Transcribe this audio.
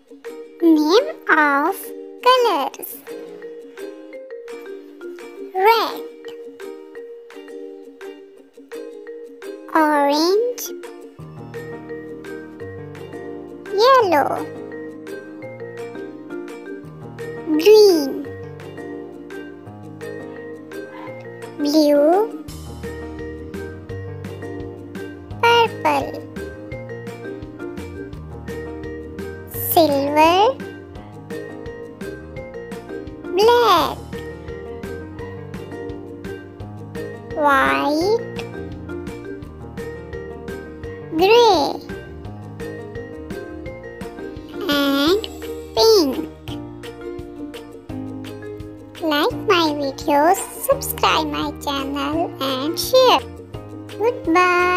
Name of colors: red, orange, yellow, green, blue, purple, silver, black, white, gray, and pink. Like my videos, subscribe my channel and share. Goodbye.